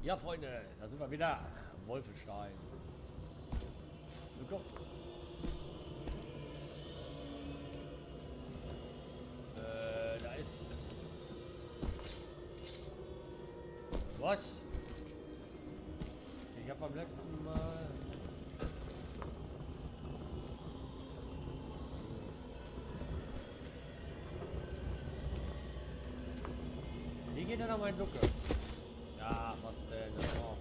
Ja, Freunde, da sind wir wieder. Wolfenstein. Willkommen. Da ist... Was? Ich habe beim letzten Mal... Wie geht denn an mein Ducke? Ja, was denn? Oh.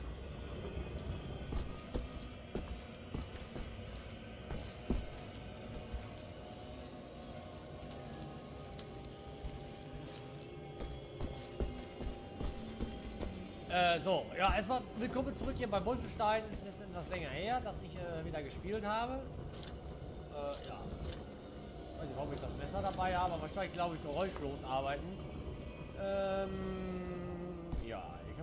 So, ja, erstmal willkommen zurück hier bei Wolfenstein. Es ist jetzt etwas länger her, dass ich wieder gespielt habe. Ja. Ich weiß nicht, warum ich das Messer dabei habe, aber wahrscheinlich, glaube ich, geräuschlos arbeiten. Ja, ich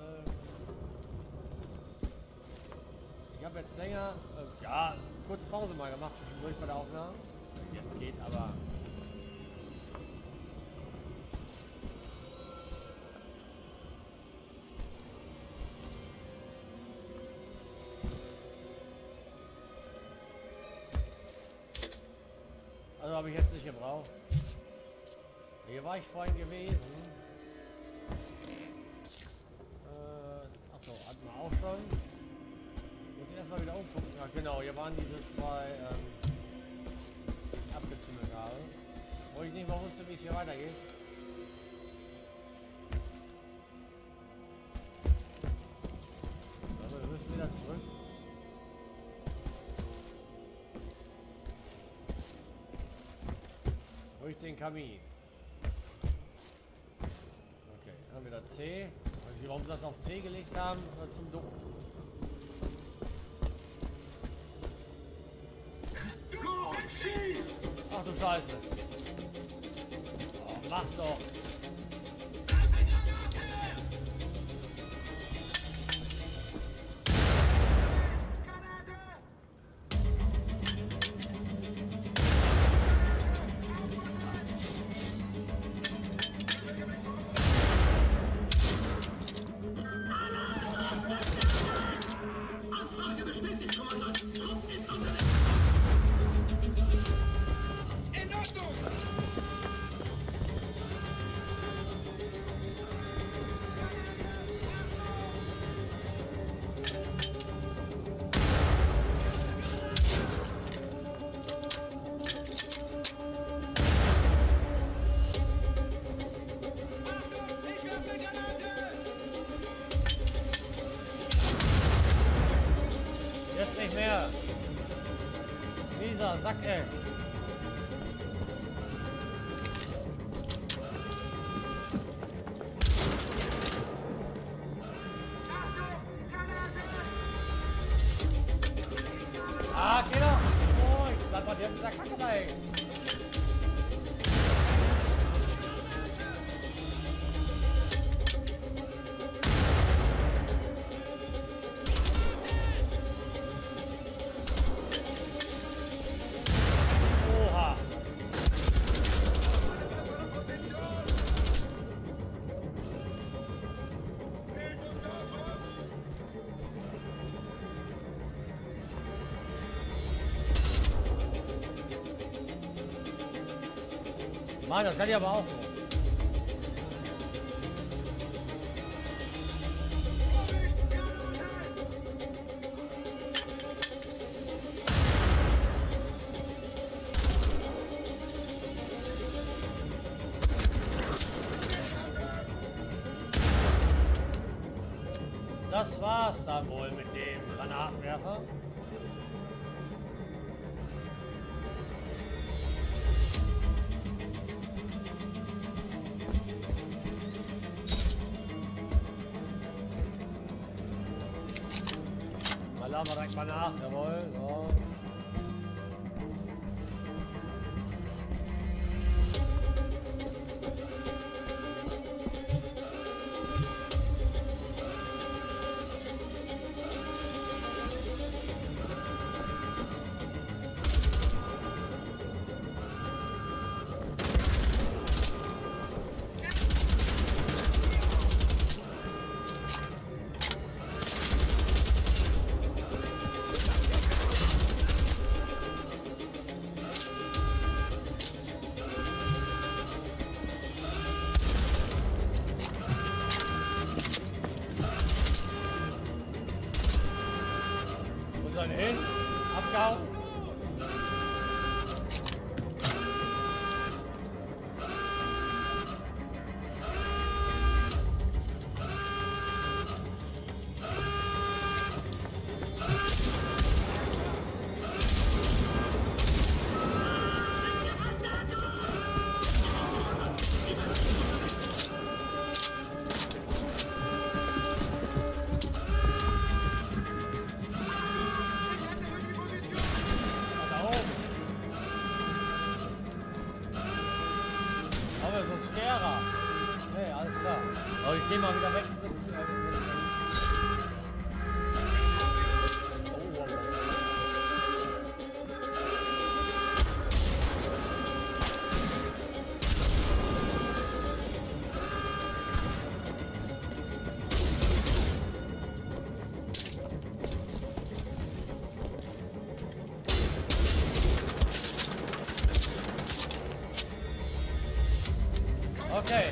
habe jetzt länger, ja, kurze Pause mal gemacht zwischendurch bei der Aufnahme. Jetzt geht aber. Also habe ich jetzt nicht gebraucht. Hier war ich vorhin gewesen. Achso, hatten wir auch schon. Muss ich erstmal wieder umgucken. Ja, genau, hier waren diese zwei, die ich abgezimmelt habe. Wo ich nicht mal wusste, wie es hier weitergeht. Also, wir müssen wieder zurück. Durch den Kamin. Okay, dann wieder C. Weiß nicht, warum sie das auf C gelegt haben, zum Ducken. Ach du Scheiße. Oh, mach doch. Jetzt nicht mehr. Mieser Sack, ey. Ah, geh doch. Oh, ich bleib mal hier dieser Kacke da hängen. Mann, das kann ich aber auch. Das war's dann wohl mit dem Granatenwerfer. Laden wir direkt mal nach, jawohl. So. Kehrer. Nee, alles klar. Aber ich gehe mal wieder weg. Okay.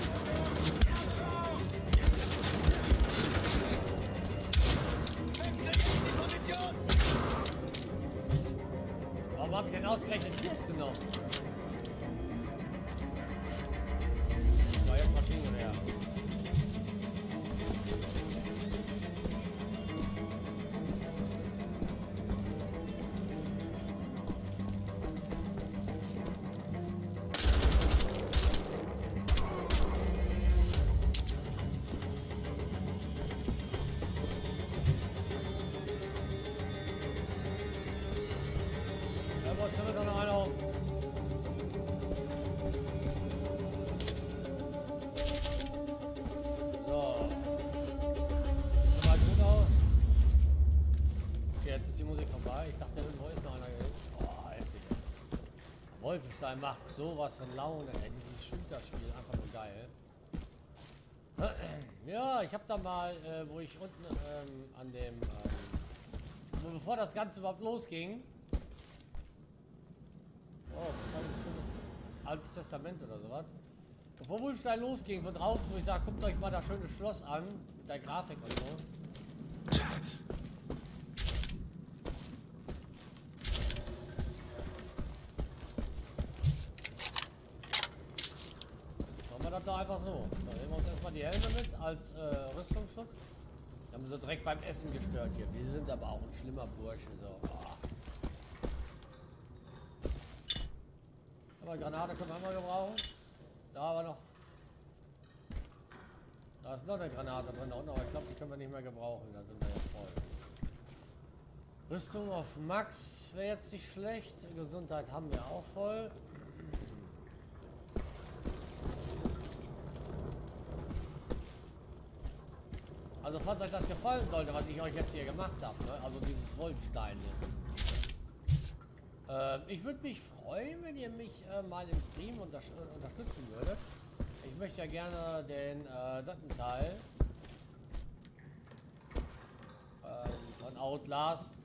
Warum habe ich denn ausgerechnet die jetzt genommen? So, jetzt Maschinengewehr. Jetzt haben wir doch noch einer. So. Sieht mal gut aus. Okay, jetzt ist die Musik vorbei. Ich dachte, irgendwo ist noch einer gewesen. Oh, heftig. Wolfenstein macht sowas von Laune. Ey, dieses Shooter-Spiel, einfach nur geil. Ja, ich habe da mal, wo ich unten an dem, bevor das Ganze überhaupt losging. Oh, was habe ich für ein altes Testament oder sowas? Bevor Wolfenstein losging, von draußen, wo ich sage, guckt euch mal das schöne Schloss an, mit der Grafik und so. Machen wir das doch einfach so. Da nehmen wir uns erstmal die Helme mit als Rüstungsschutz. Dann haben sie direkt beim Essen gestört hier. Wir sind aber auch ein schlimmer Bursche. So. Oh. Aber Granate können wir mal gebrauchen. Da aber noch. Da ist noch eine Granate drin da unten, aber ich glaube, die können wir nicht mehr gebrauchen. Da sind wir jetzt voll. Rüstung auf Max wäre jetzt nicht schlecht. Gesundheit haben wir auch voll. Also falls euch das gefallen sollte, was ich euch jetzt hier gemacht habe, ne? Also dieses Wolfenstein hier. Ich würde mich freuen, wenn ihr mich mal im Stream unterstützen würdet. Ich möchte ja gerne den dritten Teil von Outlast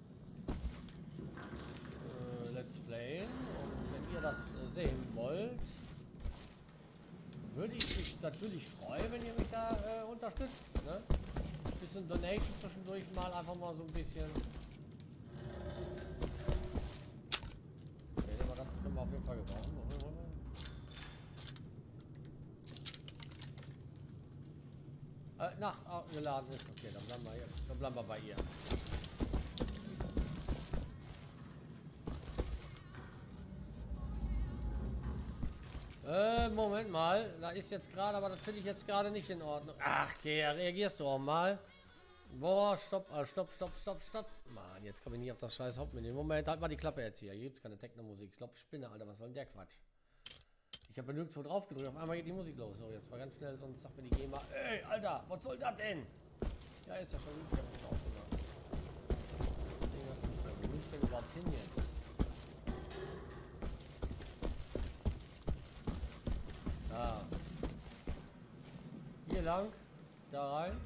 Let's Playen. Und wenn ihr das sehen wollt, würde ich mich natürlich freuen, wenn ihr mich da unterstützt. Ne? Ein bisschen Donation zwischendurch mal, einfach mal so ein bisschen. Auf jeden Fall gebrauchen. Geladen ist okay, dann bleiben wir hier. Dann bleiben wir bei ihr. Moment mal, da ist jetzt gerade, aber das finde ich jetzt gerade nicht in Ordnung. Ach, okay, reagierst du auch mal. Boah, stopp, stopp. Mann, jetzt komme ich nicht auf das scheiß Hauptmenü. Moment, halt mal die Klappe jetzt hier. Hier gibt es keine Techno-Musik. Ich glaube, ich spinne, Alter. Was soll denn der Quatsch? Ich habe nirgendwo drauf gedrückt. Auf einmal geht die Musik los. So, jetzt mal ganz schnell, sonst sagt mir die GEMA. Ey, Alter, was soll das denn? Ja, ist ja schon gut. Ich habe drauf gemacht. Das Ding hat nicht so. Wo muss ich denn überhaupt hin jetzt? Da. Hier lang. Da rein.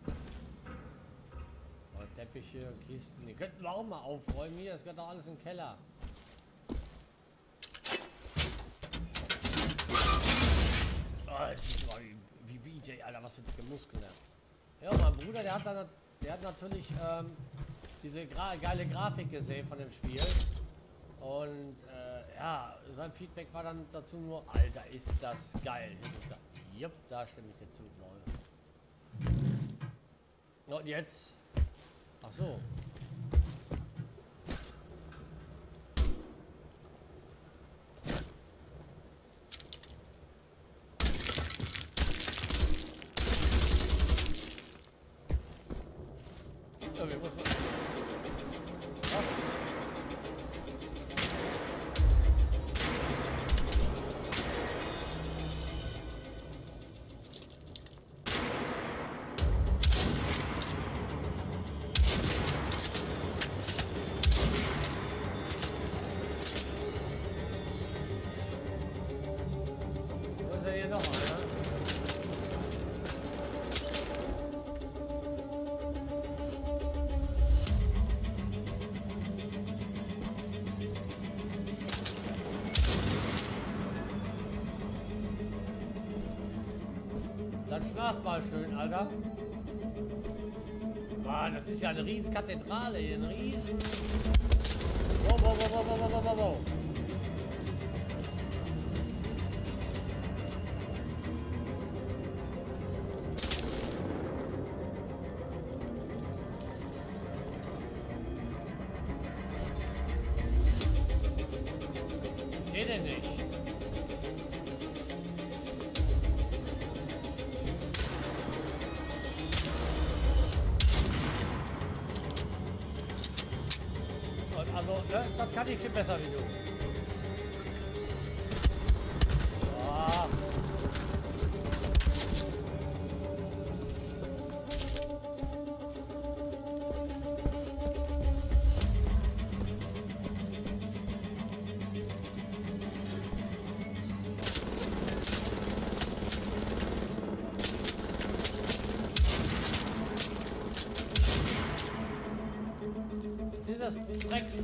Teppiche, Kisten. Die könnten wir auch mal aufräumen hier. Es gehört doch alles im Keller. Oh, das ist mal wie BJ, Alter, was für dicke Muskeln. Ja, mein Bruder, der hat natürlich diese geile Grafik gesehen von dem Spiel. Und ja, sein Feedback war dann dazu nur, Alter, ist das geil. Ich habe gesagt, jupp, da stimme ich dir zu. Und jetzt. Ach so. Ja, wir müssen. Was? Jetzt schlaf mal schön, Alter. Mann, das ist ja eine riesen Kathedrale hier, ein riesen... Wow, wow, wow, wow, wow, wow, wow, wow. Ich sehe den nicht. Also, ne, das kann ich viel besser wie du. Ah. Dieses Drecks.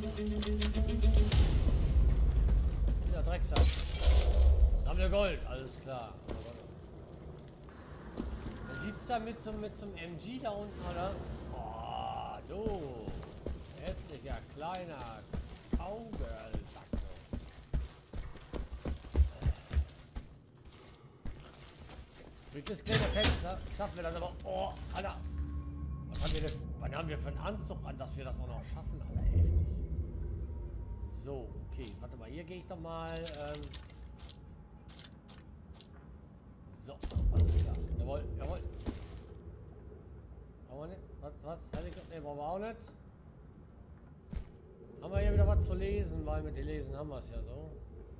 Dieser Drecksack. Haben wir Gold, alles klar. Wie sieht's da mit zum MG da unten, oder? Oh, du. Hässlicher, kleiner Cowgirl-Sack. Durch das kleine Fenster schaffen wir das aber. Oh, Alter. Wann haben wir für einen Anzug an, dass wir das auch noch schaffen? Alter, heftig. So, okay. Warte mal, hier gehe ich doch mal. So, alles klar. Jawohl, jawohl. Haben wir nicht? Was? Ne, brauchen wir auch nicht. Haben wir hier wieder was zu lesen, weil mit dem Lesen haben wir es ja so.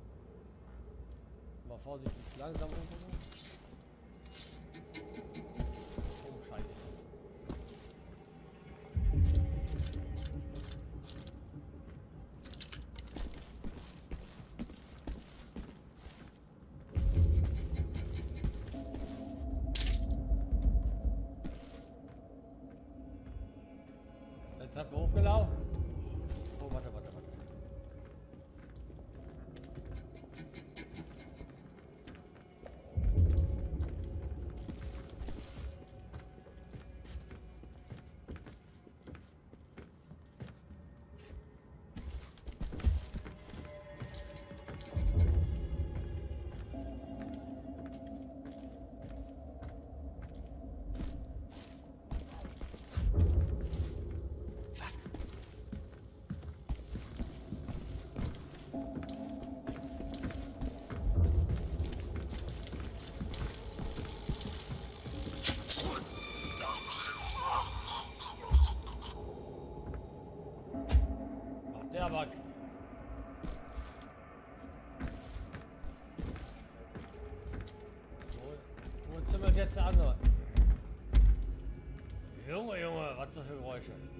Mal vorsichtig langsam umgucken. Oh, scheiße. Treppe hochgelaufen. Oh, warte. Der aber. Wo zimmert jetzt der andere? Junge, was ist das für Geräusche?